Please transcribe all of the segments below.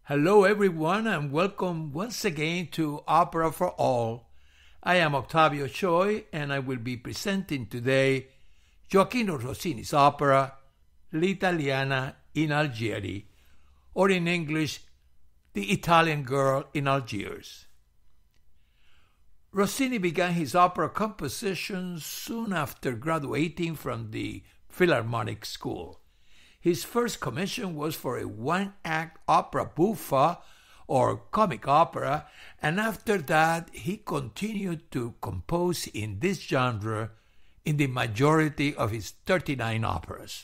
Hello, everyone, and welcome once again to Opera for All. I am Octavio Choi, and I will be presenting today Gioacchino Rossini's opera L'Italiana in Algieri, or in English, The Italian Girl in Algiers. Rossini began his opera composition soon after graduating from the Philharmonic School. His first commission was for a one-act opera buffa, or comic opera, and after that he continued to compose in this genre in the majority of his 39 operas.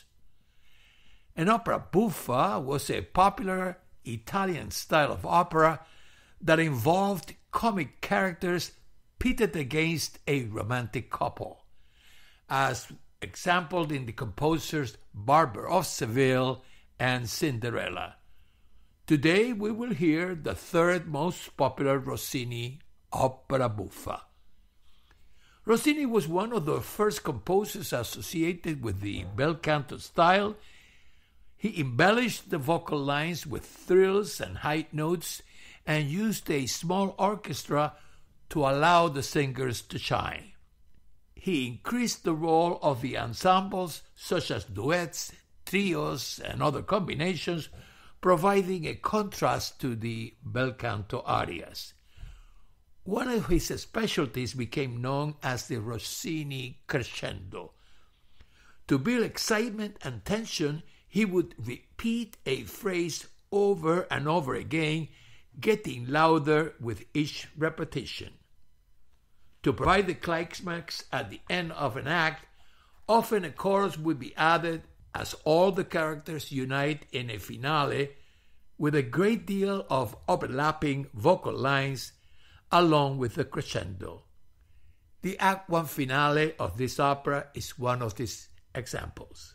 An opera buffa was a popular Italian style of opera that involved comic characters pitted against a romantic couple, as exampled in the composers Barber of Seville and Cinderella. Today we will hear the third most popular Rossini opera buffa. Rossini was one of the first composers associated with the bel canto style. He embellished the vocal lines with thrills and high notes and used a small orchestra to allow the singers to shine. He increased the role of the ensembles, such as duets, trios, and other combinations, providing a contrast to the bel canto arias. One of his specialties became known as the Rossini crescendo. To build excitement and tension, he would repeat a phrase over and over again, getting louder with each repetition. To provide the climax at the end of an act, often a chorus would be added as all the characters unite in a finale with a great deal of overlapping vocal lines along with the crescendo. The Act 1 finale of this opera is one of these examples.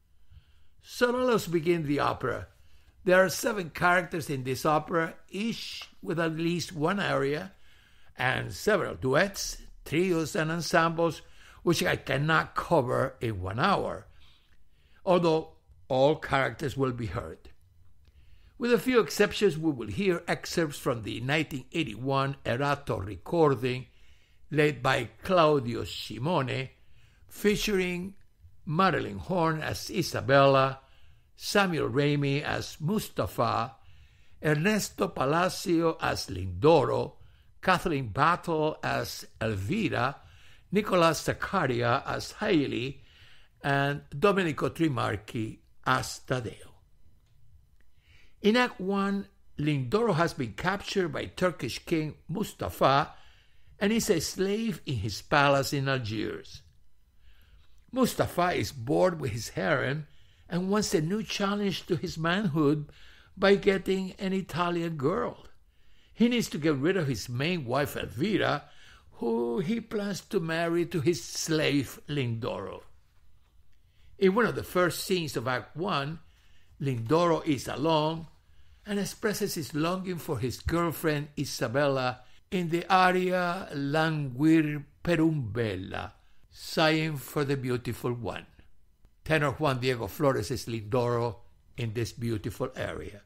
So let us begin the opera. There are 7 characters in this opera, each with at least one aria, and several duets, trios, and ensembles, which I cannot cover in 1 hour, although all characters will be heard. With a few exceptions, we will hear excerpts from the 1981 Erato recording, led by Claudio Simone, featuring Marilyn Horne as Isabella, Samuel Ramey as Mustafa, Ernesto Palacio as Lindoro, Kathleen Battle as Elvira, Nicolas Zaccaria as Hailey, and Domenico Trimarchi as Taddeo. In Act 1, Lindoro has been captured by Turkish King Mustafa and is a slave in his palace in Algiers. Mustafa is bored with his harem and wants a new challenge to his manhood by getting an Italian girl. He needs to get rid of his main wife Elvira, who he plans to marry to his slave Lindoro. In one of the first scenes of Act 1, Lindoro is alone and expresses his longing for his girlfriend Isabella in the aria Languir per un bella, sighing for the beautiful one. Tenor Juan Diego Flores is Lindoro in this beautiful aria.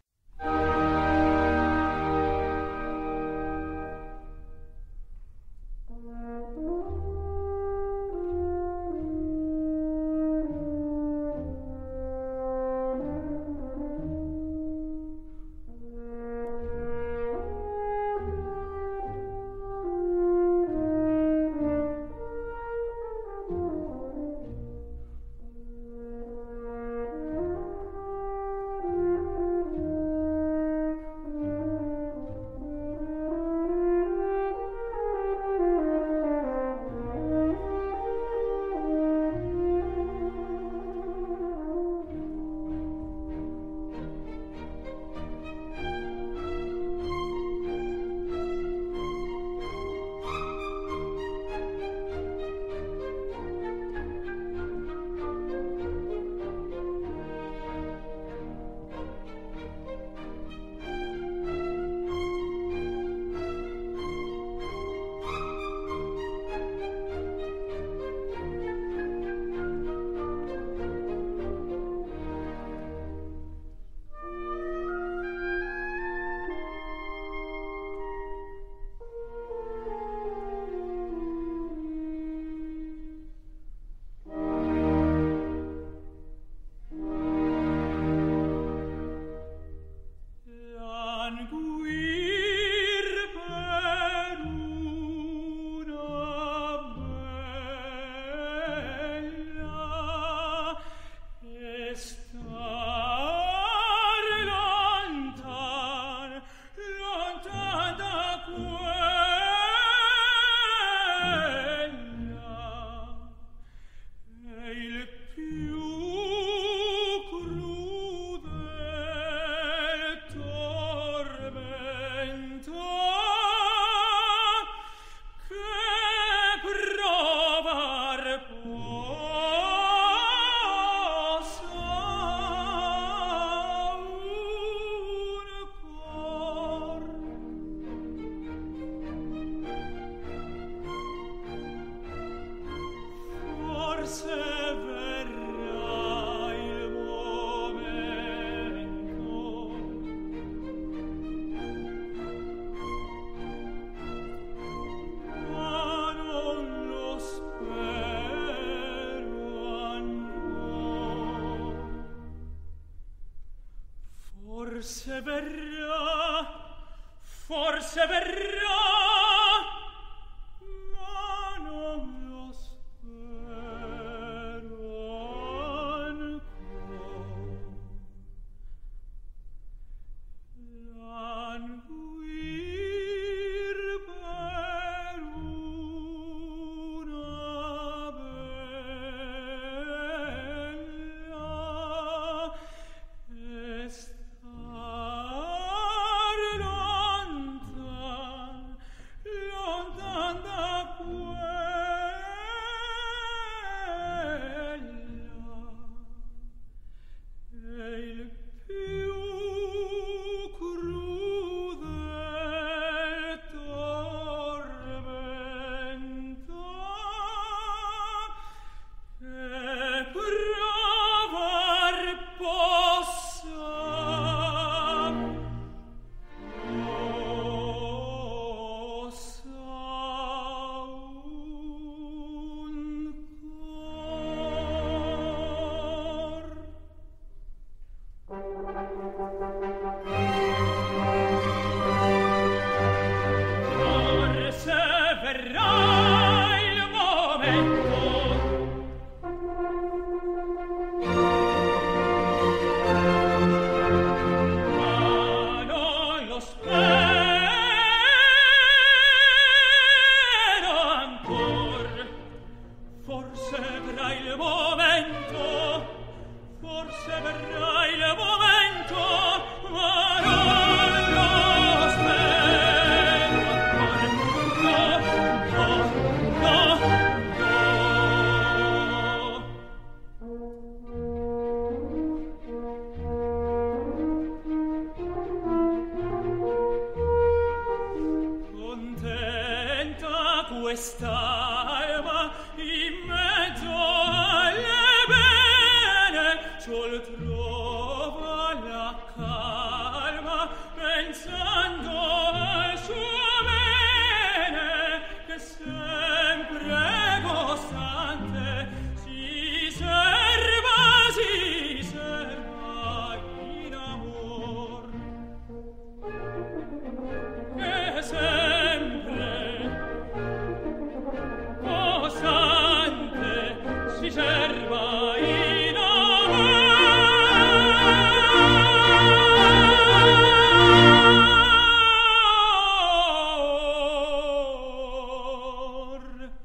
Forse verrà, ma non lo spero ancora. Languir per una bella e star lontan, lontan da quella e il più crudel tormento che provar possa forse verrà il momento, ma non lo spero ancor. Forse verrà il momento, forse verrà il momento, ma non lo spero ancor. No, no, contenta quest'alma in mezzo alle bene, sol trova la calma pensando al suo bene, che sempre costante si serva in amor, che sempre costante si serva in amor.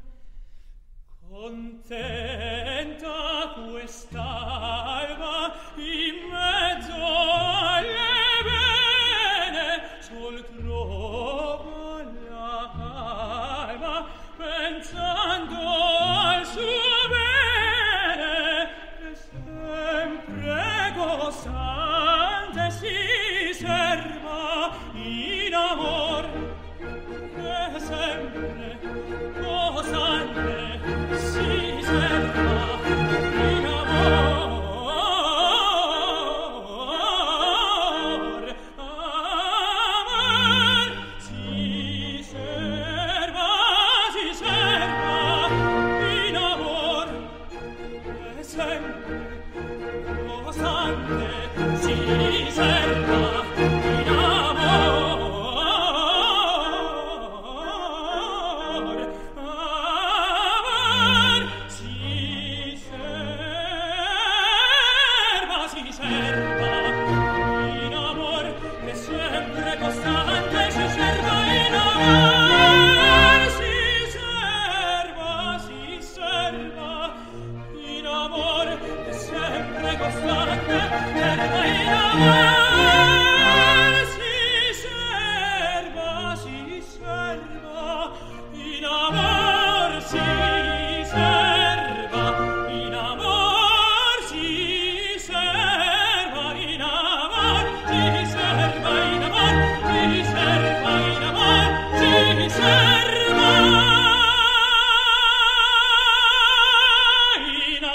Contenta quest'alma in mezzo alle bene, sol trova la calma pensando al suo bene, che sempre costante si serva in amor, che sempre costante si serva in amor, amor, si serva in amor, che sempre costante si serva in amor, amor, si serva in amor, che sempre costante si serva in amor, si serva in amor, che sempre costante serva in amor, si serva in amor, si serva in amor, si serva in amor, si serva in amor, si serva in amor, si serva in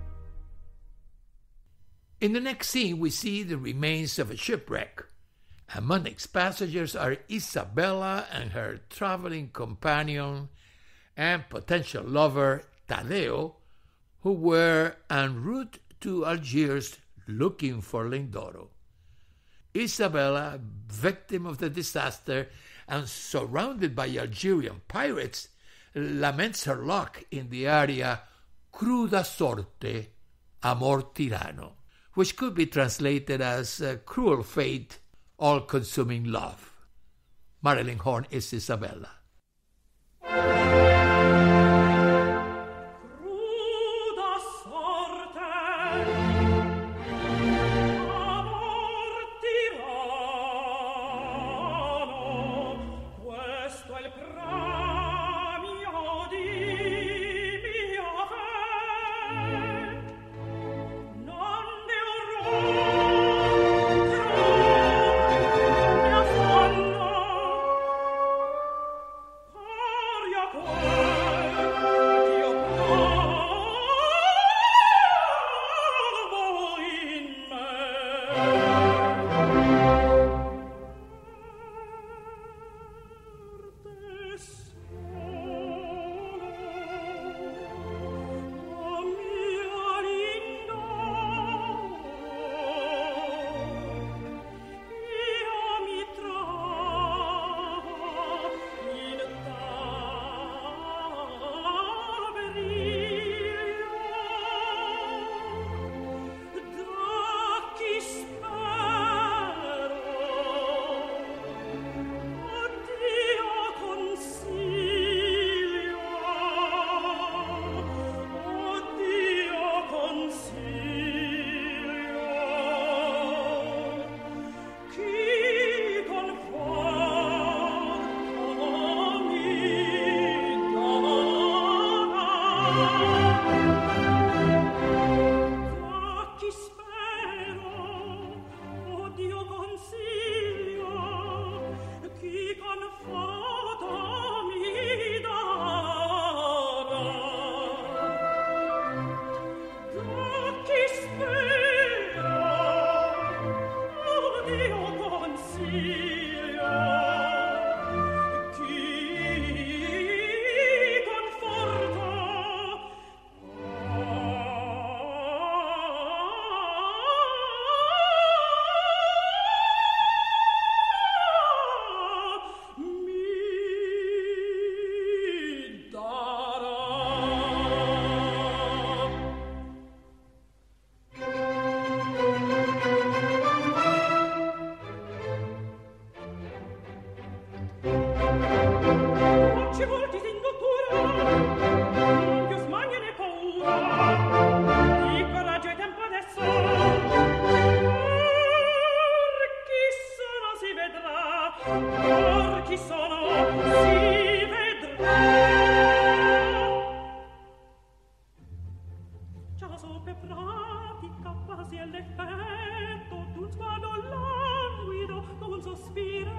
In the next scene, we see the remains of a shipwreck. Among its passengers are Isabella and her traveling companion and potential lover, Taddeo, who were en route to Algiers looking for Lindoro. Isabella, victim of the disaster and surrounded by Algerian pirates, laments her luck in the aria Cruda sorte, amor tirano, which could be translated as cruel fate, all-consuming love. Marilyn Horne is Isabella. Quasi all'effetto d'un sguardo languido, d'un sospiro